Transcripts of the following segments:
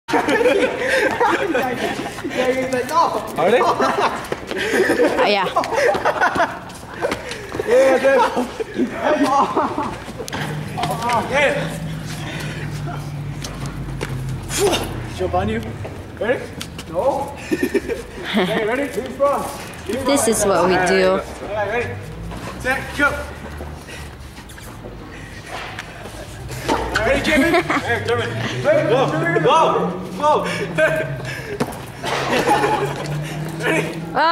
Ready? Yeah. Jump on you. Ready? No. Okay, ready? Three strong. This is what we do. Alright, ready? Set, go. Ready, Jimmy? Hey, Jimmy. Go. Go. Go. Ready?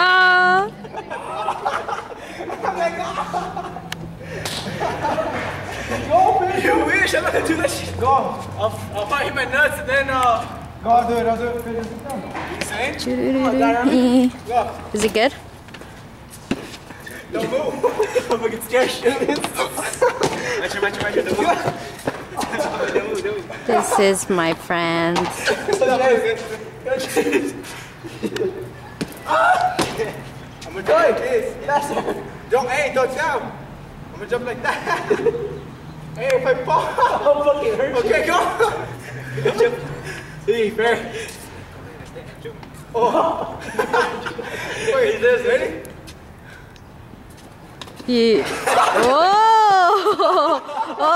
Go, baby. You wish I'm gonna do that shit. Go. I'll fight my nuts and then Go, I'll do it. I'll do it. You insane? Go. Is it good? Don't move. I'm fucking scared. This is my friend. I'm gonna jump like this. Don't, hey, don't jump. I'm gonna jump like that. Hey, if I fall, I'll fucking hurt you. Okay, go. See, fair. Oh. Wait, is this ready? Yeah. Oh! Oh!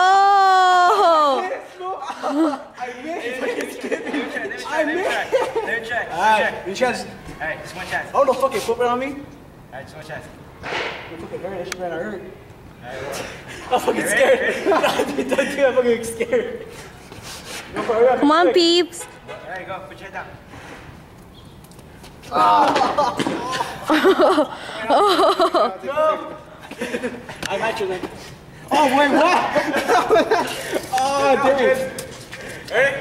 I missed. I missed. Let me check. Alright, you chance. Alright, just one chance. Oh, no fucking flip it on me. Alright, just one chance. You fucking hurt. That shit ran hurt. I'm fucking scared. I'm fucking scared. Come on, peeps. Alright, go. Put your head down. I got you then. Oh, wait, what? Oh, damn. Ready?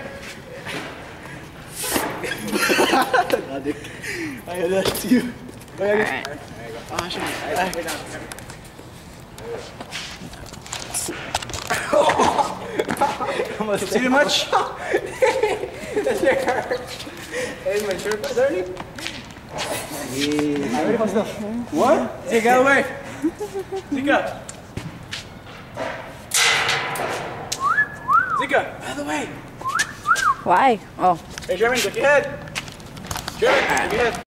I had that to you. Alright. Oh, shit. See too much? That shit hurt. Hey, my shirt is dirty? Yeah. Ready? What? Zika, get away. Zika. Zika, out of the way. Why? Oh. Hey, Jeremy, look your head. Jeremy, look your head.